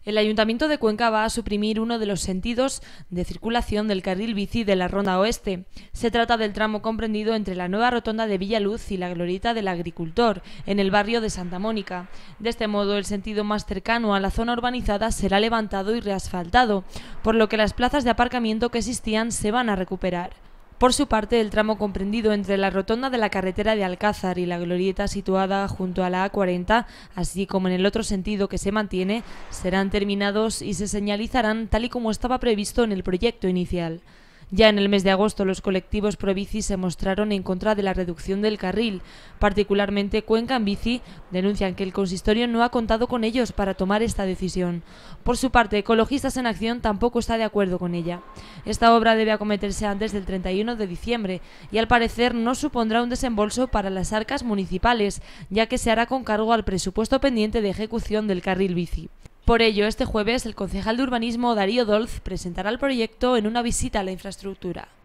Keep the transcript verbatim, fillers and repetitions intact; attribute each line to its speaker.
Speaker 1: El Ayuntamiento de Cuenca va a suprimir uno de los sentidos de circulación del carril bici de la Ronda Oeste. Se trata del tramo comprendido entre la nueva rotonda de Villaluz y la glorieta del Agricultor, en el barrio de Santa Mónica. De este modo, el sentido más cercano a la zona urbanizada será levantado y reasfaltado, por lo que las plazas de aparcamiento que existían se van a recuperar. Por su parte, el tramo comprendido entre la rotonda de la carretera de Alcázar y la glorieta situada junto a la A cuarenta, así como en el otro sentido que se mantiene, serán terminados y se señalizarán tal y como estaba previsto en el proyecto inicial. Ya en el mes de agosto, los colectivos Probici se mostraron en contra de la reducción del carril. Particularmente, Cuenca en Bici denuncian que el consistorio no ha contado con ellos para tomar esta decisión. Por su parte, Ecologistas en Acción tampoco está de acuerdo con ella. Esta obra debe acometerse antes del treinta y uno de diciembre y al parecer no supondrá un desembolso para las arcas municipales, ya que se hará con cargo al presupuesto pendiente de ejecución del carril bici. Por ello, este jueves, el concejal de urbanismo Darío Dolz presentará el proyecto en una visita a la infraestructura.